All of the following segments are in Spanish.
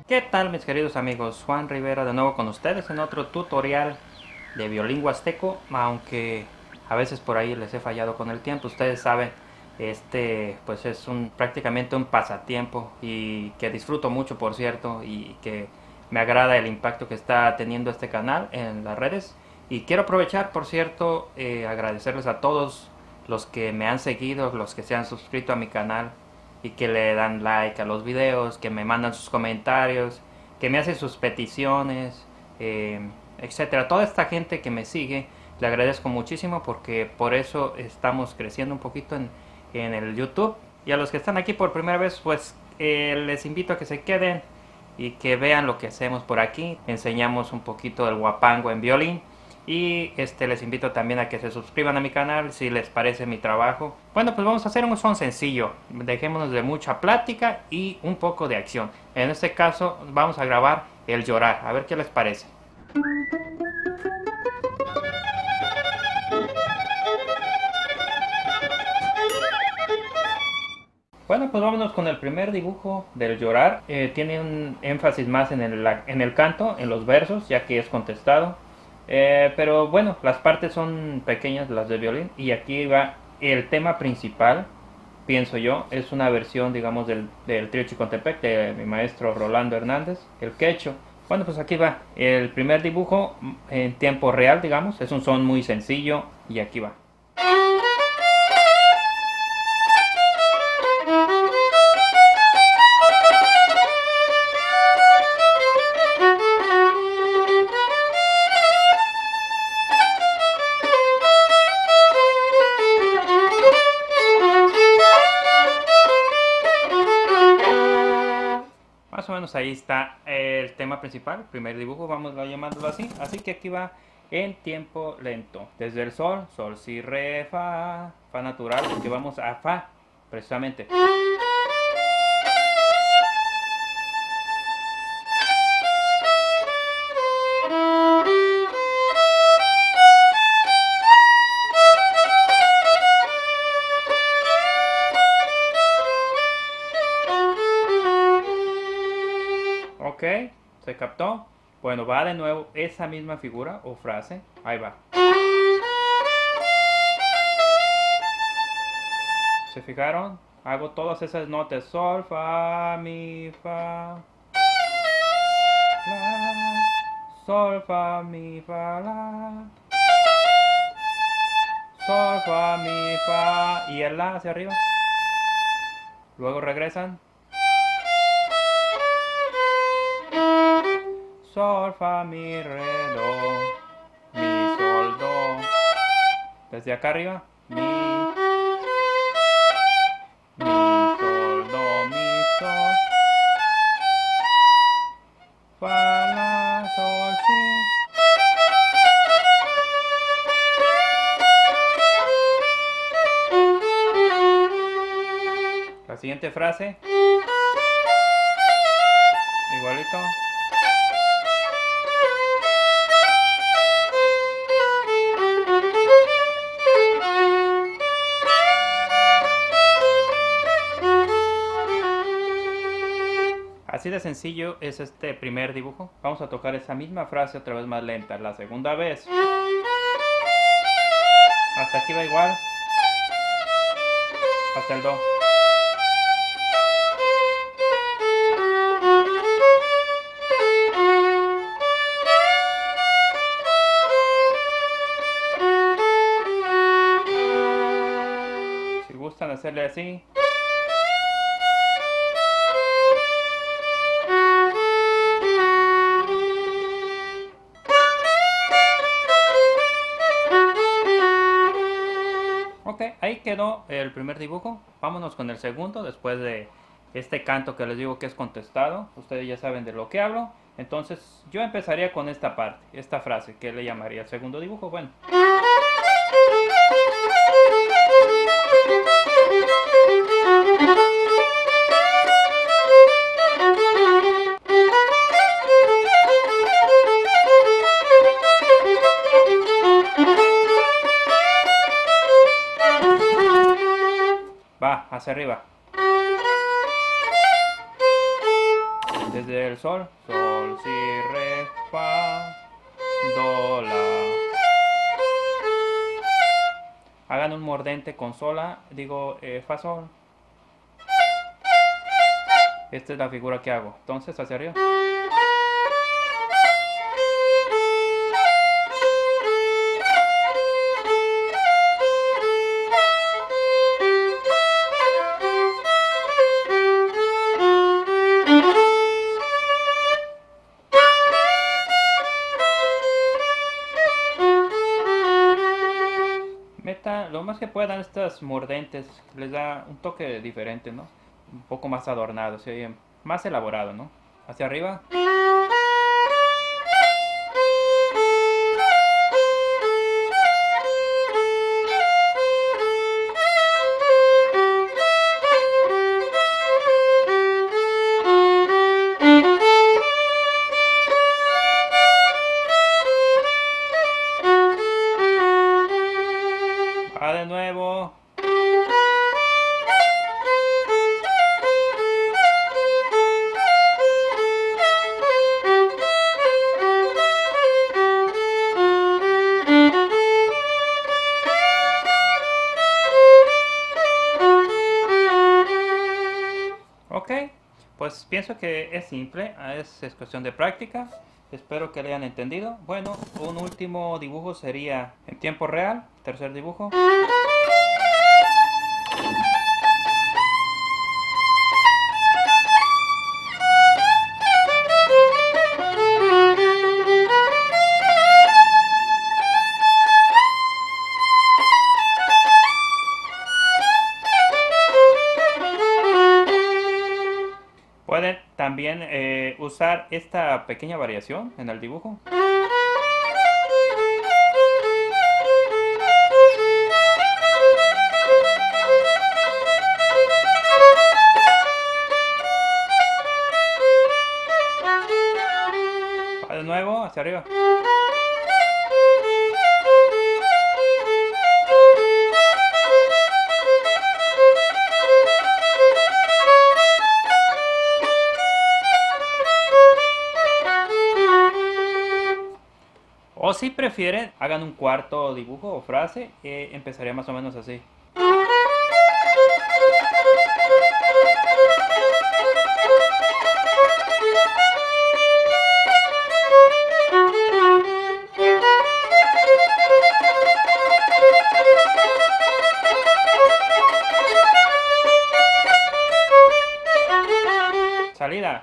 ¿Qué tal, mis queridos amigos? Juan Rivera de nuevo con ustedes en otro tutorial de violín huasteco, aunque a veces por ahí les he fallado con el tiempo. Ustedes saben, pues es prácticamente un pasatiempo y que disfruto mucho, por cierto, y que me agrada el impacto que está teniendo este canal en las redes. Y quiero aprovechar, por cierto, agradecerles a todos los que me han seguido, los que se han suscrito a mi canal y que le dan like a los videos, que me mandan sus comentarios, que me hacen sus peticiones, etcétera. Toda esta gente que me sigue, le agradezco muchísimo porque por eso estamos creciendo un poquito en el YouTube. Y a los que están aquí por primera vez, pues les invito a que se queden y que vean lo que hacemos por aquí. Enseñamos un poquito del huapango en violín. Y les invito también a que se suscriban a mi canal si les parece mi trabajo. Bueno, pues vamos a hacer un son sencillo. Dejémonos de mucha plática y un poco de acción. En este caso vamos a grabar el llorar. A ver qué les parece. Bueno, pues vámonos con el primer dibujo del llorar. Tiene un énfasis más en el canto, en los versos, ya que es contestado. Pero bueno, las partes son pequeñas, las de violín. Y aquí va el tema principal, pienso yo. Es una versión, digamos, del Trío Chicontepec de mi maestro Rolando Hernández, el quecho. Bueno, pues aquí va el primer dibujo en tiempo real, digamos. Es un son muy sencillo y aquí va. Más o menos ahí está el tema principal, primer dibujo, vamos a llamarlo así. Así que aquí va en tiempo lento. Desde el sol, sol, si, re, fa natural, porque vamos a fa, precisamente. Ok, ¿se captó? Bueno, va de nuevo esa misma figura o frase. Ahí va. ¿Se fijaron? Hago todas esas notas. Sol, fa, mi, fa, la. Sol, fa, mi, fa, la. Sol, fa, mi, fa. Y el la hacia arriba. Luego regresan. Sol, fa, mi, re, do, mi, sol, do. Desde acá arriba, mi, sol, do, mi, sol, fa, la, sol, si. La siguiente frase, igualito. Así de sencillo es este primer dibujo. Vamos a tocar esa misma frase otra vez más lenta. La segunda vez. Hasta aquí va igual. Hasta el do. Si gustan hacerle así. Ok, ahí quedó el primer dibujo. Vámonos con el segundo, después de este canto que les digo que es contestado. Ustedes ya saben de lo que hablo. Entonces yo empezaría con esta parte, esta frase, que le llamaría el segundo dibujo. Bueno. Va, hacia arriba. Desde del sol. Sol, si, re, fa, do, la. Hagan un mordente con sola, digo fa, sol. Esta es la figura que hago. Entonces hacia arriba. Meta lo más que puedan estas mordentes, les da un toque diferente, ¿no? Un poco más adornado, se oye más elaborado, ¿no? Hacia arriba. Va de nuevo. Ok, pues pienso que es simple, es cuestión de práctica. Espero que lo hayan entendido. Bueno, un último dibujo sería en tiempo real. Tercer dibujo. Pueden también usar esta pequeña variación en el dibujo. Va de nuevo, hacia arriba. O si prefieren, hagan un cuarto dibujo o frase, empezaría más o menos así. Salida.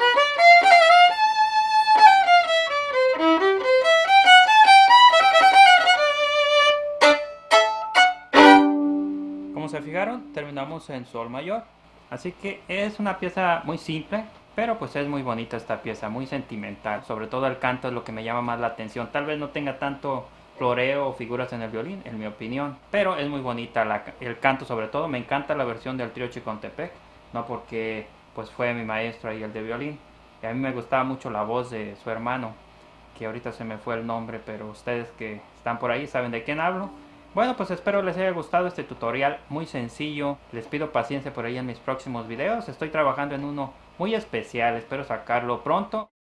Como se fijaron, terminamos en sol mayor. Así que es una pieza muy simple, pero pues es muy bonita esta pieza, muy sentimental. Sobre todo el canto es lo que me llama más la atención. Tal vez no tenga tanto floreo o figuras en el violín, en mi opinión, pero es muy bonita el canto. Sobre todo me encanta la versión del trío Chicontepec, no porque pues fue mi maestro ahí el de violín, y a mí me gustaba mucho la voz de su hermano, que ahorita se me fue el nombre, pero ustedes que están por ahí saben de quién hablo. Bueno, pues espero les haya gustado este tutorial muy sencillo. Les pido paciencia por ahí en mis próximos videos. Estoy trabajando en uno muy especial, espero sacarlo pronto.